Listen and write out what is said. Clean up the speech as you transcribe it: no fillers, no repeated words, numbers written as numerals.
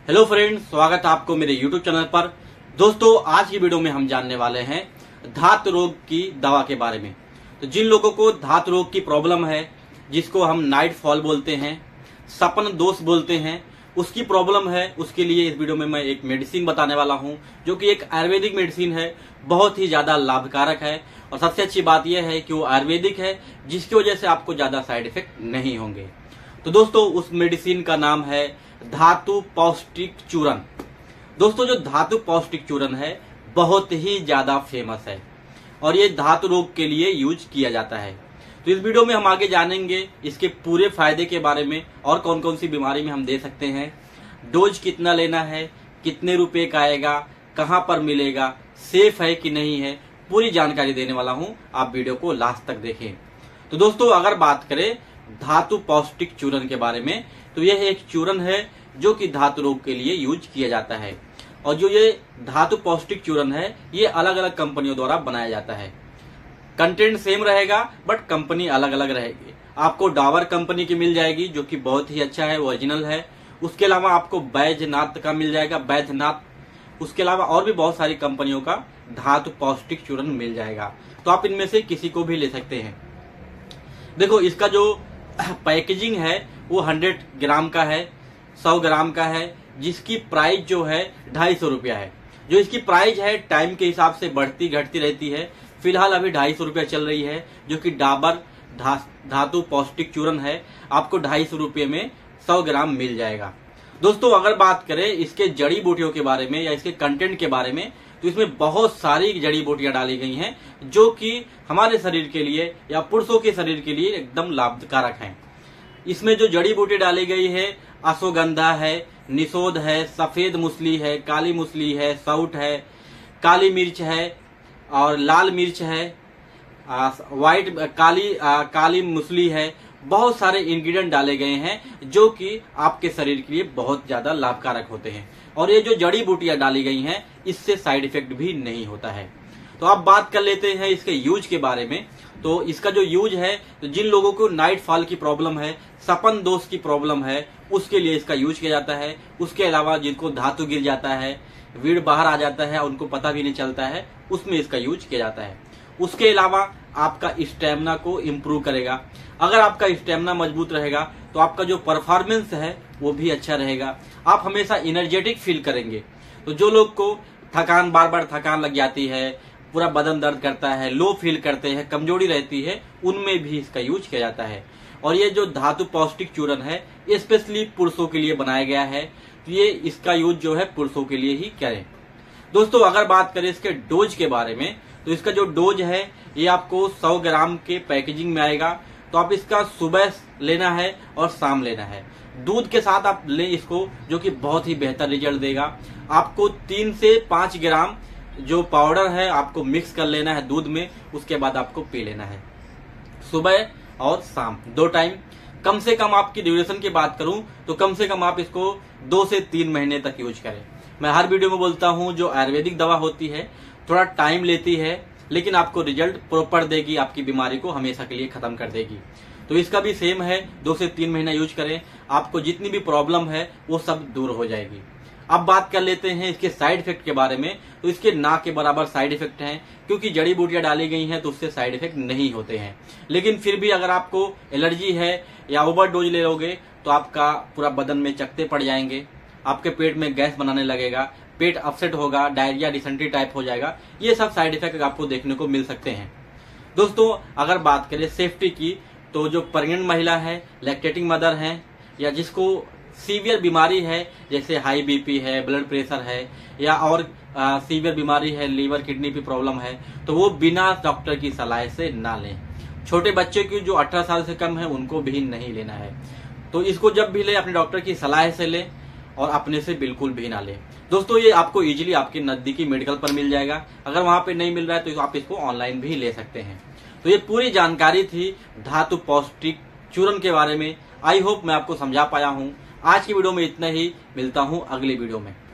Hello friends, स्वागत है आपको मेरे यूट्यूब चैनल पर। दोस्तों, आज की वीडियो में हम जानने वाले हैं धात रोग की दवा के बारे में। तो जिन लोगों को धात रोग की प्रॉब्लम है, जिसको हम नाइट फॉल बोलते हैं, सपन दोष बोलते हैं, उसकी प्रॉब्लम है, उसके लिए इस वीडियो में मैं एक मेडिसिन बताने वाला हूं, जो कि एक आयुर्वेदिक मेडिसिन है, बहुत ही ज्यादा लाभकारक है। और सबसे अच्छी बात यह है कि वो आयुर्वेदिक है, जिसकी वजह से आपको ज्यादा साइड इफेक्ट नहीं होंगे। तो दोस्तों, उस मेडिसिन का नाम है धातु पौष्टिक चूर्ण। दोस्तों, जो धातु पौष्टिक चूर्ण है बहुत ही ज्यादा फेमस है और ये धातु रोग के लिए यूज किया जाता है। तो इस वीडियो में हम आगे जानेंगे इसके पूरे फायदे के बारे में और कौन कौन सी बीमारी में हम दे सकते हैं, डोज कितना लेना है, कितने रुपए का आएगा, कहां पर मिलेगा, सेफ है कि नहीं है, पूरी जानकारी देने वाला हूं। आप वीडियो को लास्ट तक देखें। तो दोस्तों, अगर बात करें धातु पौष्टिक चूर्ण के बारे में, तो यह एक चूर्ण है जो कि धातु रोग के लिए यूज किया जाता है। और जो ये धातु पौष्टिक चूर्ण है, ये अलग अलग कंपनियों द्वारा बनाया जाता है। कंटेंट सेम रहेगा बट कंपनी अलग अलग रहेगी। आपको डाबर कंपनी की मिल जाएगी, जो कि बहुत ही अच्छा है, ओरिजिनल है। उसके अलावा आपको बैजनाथ का मिल जाएगा, बैद्यनाथ। उसके अलावा और भी बहुत सारी कंपनियों का धातु पौष्टिक चूर्ण मिल जाएगा। तो आप इनमें से किसी को भी ले सकते हैं। देखो, इसका जो पैकेजिंग है वो 100 ग्राम का है, 100 ग्राम का है, जिसकी प्राइस जो है 250 रुपया है। जो इसकी प्राइस है टाइम के हिसाब से बढ़ती घटती रहती है। फिलहाल अभी 250 रुपया चल रही है, जो कि डाबर धातु पौष्टिक चूर्ण है। आपको 250 रुपये में 100 ग्राम मिल जाएगा। दोस्तों, अगर बात करें इसके जड़ी बूटियों के बारे में या इसके कंटेंट के बारे में, तो इसमें बहुत सारी जड़ी बूटियां डाली गई हैं, जो कि हमारे शरीर के लिए या पुरुषों के शरीर के लिए एकदम लाभकारक हैं। इसमें जो जड़ी बूटी डाली गई है, अश्वगंधा है, निषोध है, सफेद मूसली है, काली मूसली है, सौठ है, काली मिर्च है और लाल मिर्च है, व्हाइट काली मूसली है। बहुत सारे इंग्रेडिएंट डाले गए हैं, जो कि आपके शरीर के लिए बहुत ज्यादा लाभकारक होते हैं। और ये जो जड़ी बूटियां डाली गई हैं, इससे साइड इफेक्ट भी नहीं होता है। तो अब बात कर लेते हैं इसके यूज के बारे में। तो इसका जो यूज है, तो जिन लोगों को नाइट फॉल की प्रॉब्लम है, सपन दोष की प्रॉब्लम है, उसके लिए इसका यूज किया जाता है। उसके अलावा जिनको धातु गिर जाता है, वीड़ बाहर आ जाता है, उनको पता भी नहीं चलता है, उसमें इसका यूज किया जाता है। उसके अलावा आपका स्टेमिना को इम्प्रूव करेगा। अगर आपका स्टेमिना मजबूत रहेगा तो आपका जो परफॉर्मेंस है वो भी अच्छा रहेगा। आप हमेशा एनर्जेटिक फील करेंगे। तो जो लोग को थकान, बार बार थकान लग जाती है, पूरा बदन दर्द करता है, लो फील करते हैं, कमजोरी रहती है, उनमें भी इसका यूज किया जाता है। और ये जो धातु पौष्टिक चूर्ण है, स्पेशली पुरुषों के लिए बनाया गया है। तो ये इसका यूज जो है पुरुषों के लिए ही करें। दोस्तों, अगर बात करें इसके डोज के बारे में, तो इसका जो डोज है ये आपको 100 ग्राम के पैकेजिंग में आएगा। तो आप इसका सुबह लेना है और शाम लेना है। दूध के साथ आप लें इसको, जो कि बहुत ही बेहतर रिजल्ट देगा। आपको 3 से 5 ग्राम जो पाउडर है आपको मिक्स कर लेना है दूध में। उसके बाद आपको पी लेना है, सुबह और शाम 2 टाइम। कम से कम आपकी ड्यूरेशन की बात करूं तो कम से कम आप इसको 2 से 3 महीने तक यूज करें। मैं हर वीडियो में बोलता हूं, जो आयुर्वेदिक दवा होती है थोड़ा टाइम लेती है, लेकिन आपको रिजल्ट प्रॉपर देगी, आपकी बीमारी को हमेशा के लिए खत्म कर देगी। तो इसका भी सेम है, 2 से 3 महीना यूज करें, आपको जितनी भी प्रॉब्लम है वो सब दूर हो जाएगी। अब बात कर लेते हैं इसके साइड इफेक्ट के बारे में। तो इसके ना के बराबर साइड इफेक्ट हैं, क्योंकि जड़ी बूटियां डाली गई हैं तो उससे साइड इफेक्ट नहीं होते हैं। लेकिन फिर भी अगर आपको एलर्जी है या ओवरडोज ले लोगे तो आपका पूरा बदन में चकत्ते पड़ जाएंगे, आपके पेट में गैस बनाने लगेगा, पेट अपसेट होगा, डायरिया, डिसेंट्री टाइप हो जाएगा। ये सब साइड इफेक्ट आपको देखने को मिल सकते हैं। दोस्तों, अगर बात करें सेफ्टी की, तो जो प्रेग्नेंट महिला है, लैक्टेटिंग मदर है, या जिसको सीवियर बीमारी है, जैसे हाई बीपी है, ब्लड प्रेशर है, या और सीवियर बीमारी है, लीवर किडनी की प्रॉब्लम है, तो वो बिना डॉक्टर की सलाह से ना लें। छोटे बच्चे की जो 18 साल से कम है उनको भी नहीं लेना है। तो इसको जब भी ले अपने डॉक्टर की सलाह से लें और अपने से बिल्कुल भी ना लें। दोस्तों, ये आपको इजीली आपके नजदीकी मेडिकल पर मिल जाएगा। अगर वहां पे नहीं मिल रहा है तो आप इसको ऑनलाइन भी ले सकते हैं। तो ये पूरी जानकारी थी धातु पौष्टिक चूर्ण के बारे में। आई होप मैं आपको समझा पाया हूं। आज की वीडियो में इतना ही, मिलता हूं अगली वीडियो में।